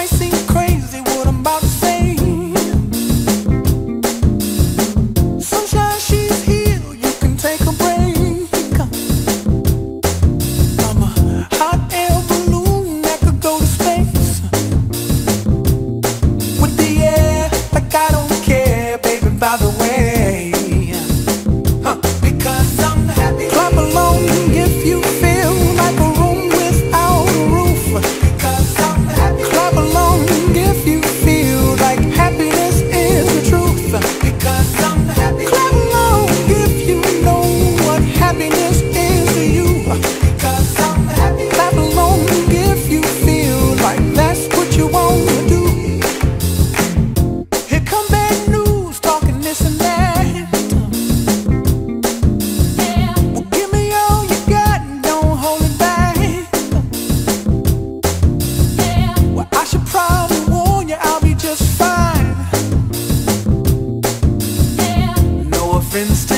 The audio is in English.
might seem crazy what I'm about to say. Sunshine, she's here, you can take a break. I'm a hot air balloon that could go to space with the air, like I don't care, baby, by the way. Because I'm happy. Clap along if you feel like a room without a roof. Because I'm happy. Clap along if you feel like happiness is the truth. Because I'm happy. Clap along if you know what happiness is to you. Because I'm happy. Clap along if you feel like that's what you want to do. Here come bad news, talking this and that. Well, give me all you got and don't hold it back. Well, I should probably warn you, I'll be just fine. No offense